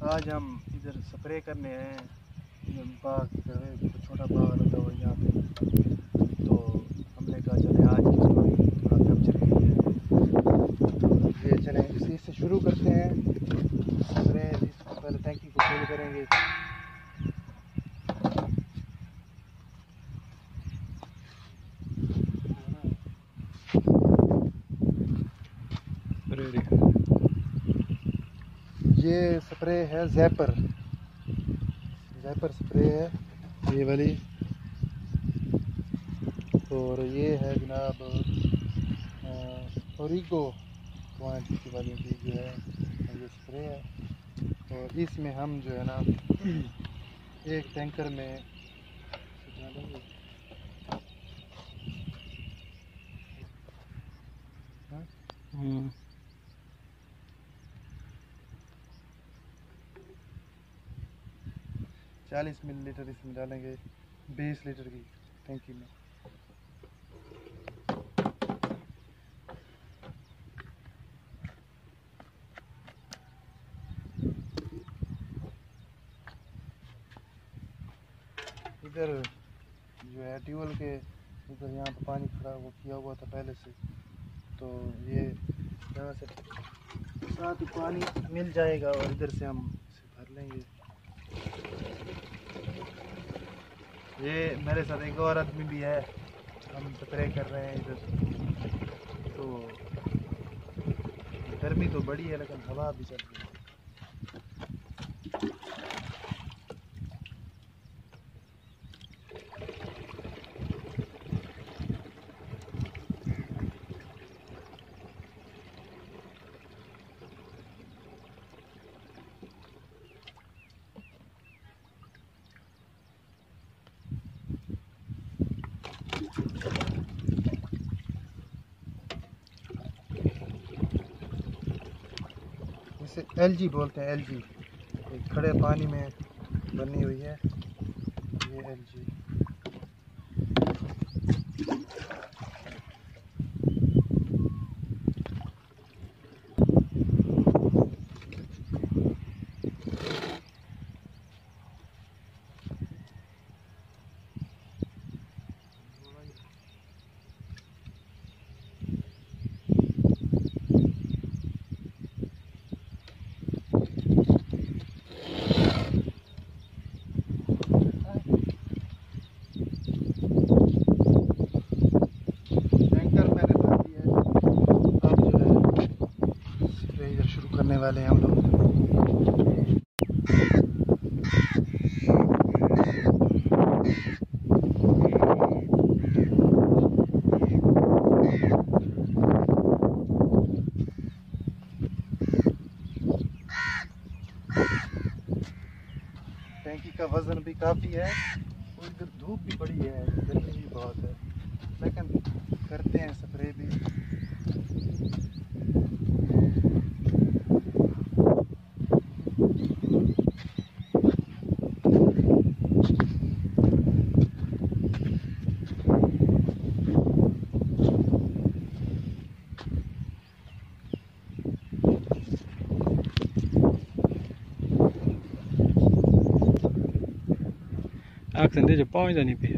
آج ہم ادھر سپرے کرنے آئے ہیں باغ کی طرف، چھوٹا باغ لگا ہوا یہاں پہ، تو ہم نے کہا چلے آج کی اسٹوری تھوڑا کیپچر کرتے ہیں۔ یہ چلیں اسی سے شروع کرتے ہیں سپرے۔ اس سے پہلے ٹینکی کو فل کریں گے۔ یہ سپرے ہے زیپر سپرے ہے یہ والی، اور یہ ہے جناب اوریگو کوانٹٹی والی کی جو ہے یہ سپرے ہے، اور اس میں ہم جو ہے نا ایک ٹینکر میں 40 ملی لیٹر اس میں ڈالیں گے 20 لیٹر کی ٹینکی میں۔ ادھر جو ہے ٹیوبویل کے ادھر یہاں پہ پانی کھڑا وہ کیا ہوا تھا پہلے سے، تو یہ یہاں سے ساتھ ہی پانی مل جائے گا، اور ادھر سے ہم اسے بھر لیں گے۔ یہ میرے ساتھ ایک اور آدمی بھی ہے، ہم سپرے کر رہے ہیں ادھر، تو گرمی تو بڑی ہے لیکن ہوا بھی چل رہی ہے۔ اسے ایل جی بولتے ہیں، ایل جی ایک کھڑے پانی میں بنی ہوئی ہے یہ ایل جی۔ کرنے والے ہیں ہم لوگ۔ ٹینکی کا وزن بھی کافی ہے، اور ادھر دھوپ بھی بڑی ہے، گرمی بھی بہت ہے، لیکن کرتے ہیں سپرے بھی۔ Aksen det är bara den i P.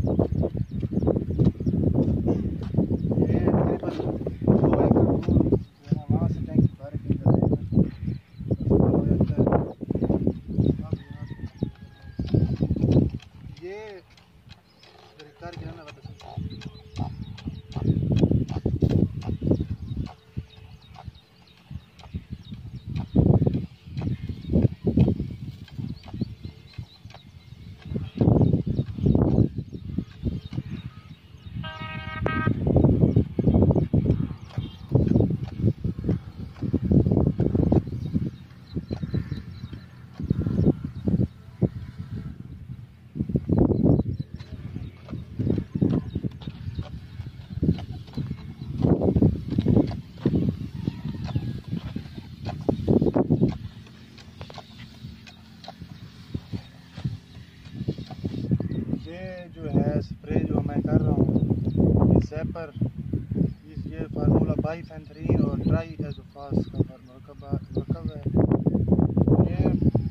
جو ہے سپرے جو میں کر رہا ہوں یہ زیپر، یہ فارمولا بائیفینتھرین اور ٹرائی ایزوفاس کا مرکب ہے۔ یہ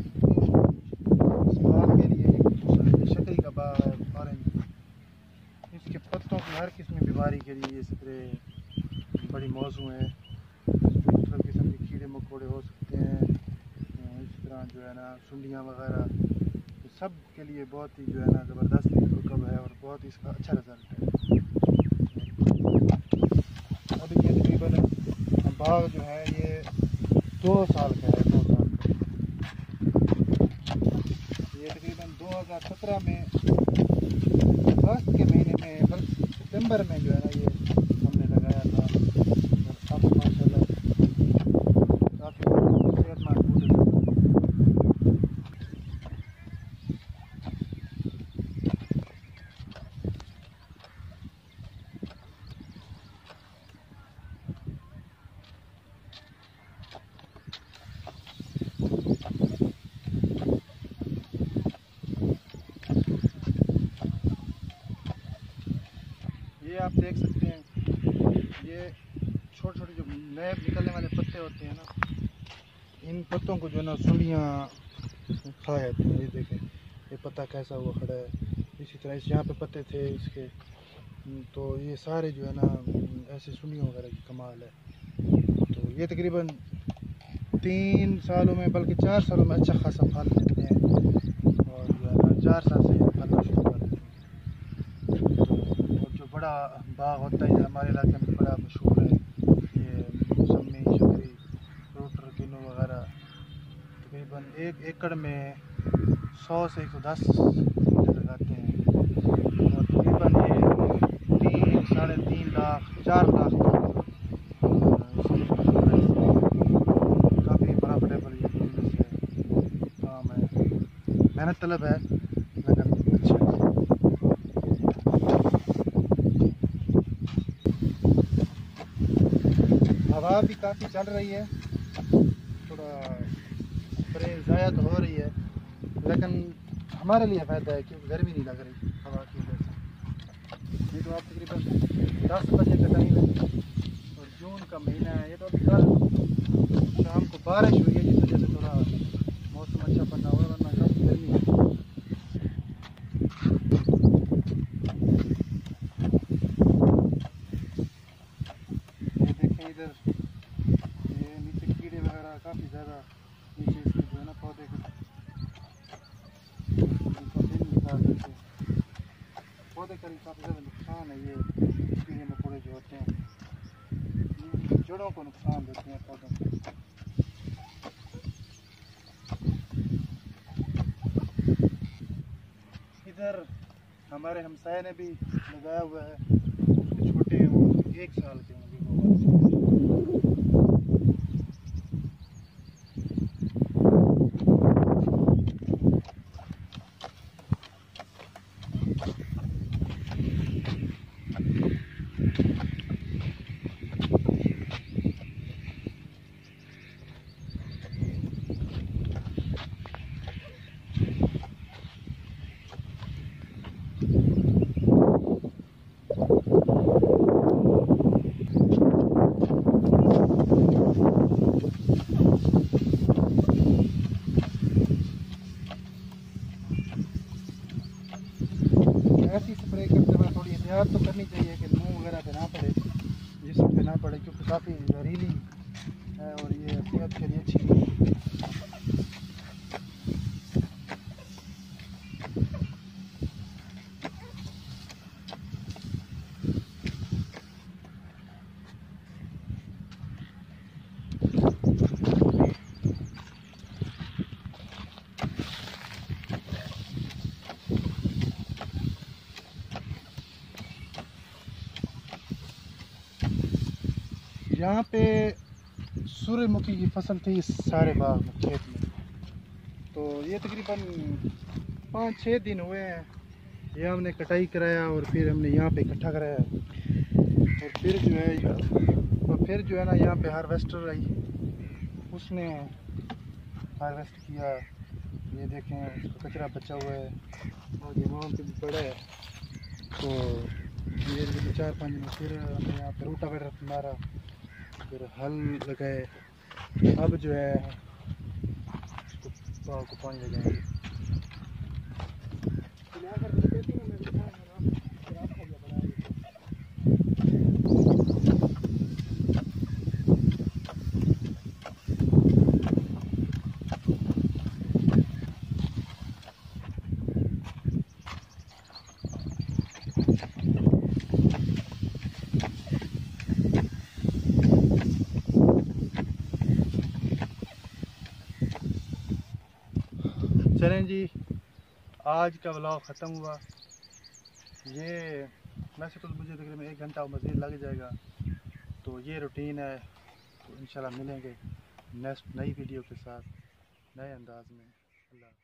بیماری کے لیے یہ سپرے بڑی موضوع ہے. مختلف قسم کے کیڑے مکوڑے ہو سکتے ہیں, اس طرح جو ہے نا سنڈیاں وغیرہ, سب کے لیے بہت ہی جو ہے نا زبردست رکب ہے اور بہت ہی اس کا اچھا رزلٹ ہے. ابھی یہ تقریباً باغ جو ہے یہ 2 سال کا ہے, 2 سال کا. یہ تقریباً 2017 میں اگست کے مہینے میں بلکہ ستمبر میں جو ہے نا یہ ہم نے لگایا تھا. اور اب ماشاء اللہ کافی صحت مند بوٹے تھے. یہ آپ دیکھ سکتے ہیں, یہ چھوٹے چھوٹے جو نئے نکلنے والے پتے ہوتے ہیں نا, ان پتوں کو جو ہے نا سنڈیاں کھا جاتی ہیں. یہ دیکھیں یہ پتا کیسا ہوا کھڑا ہے. اسی طرح یہاں پہ پتے تھے اس کے, تو یہ سارے جو ہے نا ایسے سنڈیوں وغیرہ کی کمال ہے. تو یہ تقریباً 3 سالوں میں بلکہ 4 سالوں میں اچھا خاصا پھل دیتے ہیں, اور جو ہے نا 4 سال سے یہ پھلنا شروع کر دیتے ہیں. اور جو بڑا باغ ہوتا ہے ہمارے علاقے میں بڑا مشہور ہے, یہ موسمی شکری فروٹ رکینو وغیرہ, تقریباً 1 ایکڑ میں 100 سے 110 پودے لگاتے ہیں. اور تقریباً یہ 3-3.5 لاکھ 4 لاکھ کافی پروفیٹیبل یہ بزنس ہے, کام ہے, محنت طلب ہے لیکن اچھا ہے. ہوا بھی کافی چل رہی ہے, تھوڑا اسپرے ضائع تو ہو رہی ہے لیکن ہمارے لیے فائدہ ہے کیونکہ گرمی نہیں لگ رہی ہوا کی وجہ سے. یہ تو آپ تقریباً 10 بجے کا ٹائم ہے اور جون کا مہینہ ہے. یہ تو ابھی کل شام کو بارش ہوئی ہے جس وجہ سے تھوڑا موسم اچھا بنا ہوا ہے, ورنہ کافی گرمی ہے. یہ دیکھیں ادھر, یہ نیچے کیڑے وغیرہ کافی زیادہ نیچے اس کے جو ہے نا پودے کے پودے کا کافی زیادہ نقصان ہے. یہ کیڑے مکوڑے جو ہوتے ہیں جڑوں کو نقصان دیتے ہیں پودوں کو. ادھر ہمارے ہمسائے نے بھی لگایا ہوا ہے, اس کے چھوٹے ہیں وہ 1 سال کے ہوں گے وہ. ایسی اسپرے کرتے ہوئے تھوڑی احتیاط تو کرنی چاہیے کہ منہ وغیرہ پہ نہ پڑے, جسم پہ نہ پڑے, کیونکہ کافی زہریلی ہے اور یہ صحت کے لیے اچھی نہیں ہے. یہاں پہ سورج مکھی کی فصل تھی سارے باغ میں کھیت میں, تو یہ تقریباً 5-6 دن ہوئے ہیں. یہ ہم نے کٹائی کرایا اور پھر ہم نے یہاں پہ اکٹھا کرایا, اور پھر جو ہے نا یہاں پہ ہارویسٹر آئی, اس نے ہارویسٹ کیا. یہ دیکھیں اس کا کچرا بچا ہوا ہے اور یہ وہاں پہ بھی پڑا ہے. تو یہ 4-5 دن پھر ہم نے یہاں پہ روٹا ویٹر مارا, پھر ہل لگائے. اب جو ہے اس کو باغ کو پانی لگائیں گے. جی آج کا ولاگ ختم ہوا. یہ ویسے تو مجھے تقریباً 1 گھنٹہ مزید لگ جائے گا. تو یہ روٹین ہے. تو انشاءاللہ ملیں گے نیکسٹ نئی ویڈیو کے ساتھ نئے انداز میں. اللہ حافظ.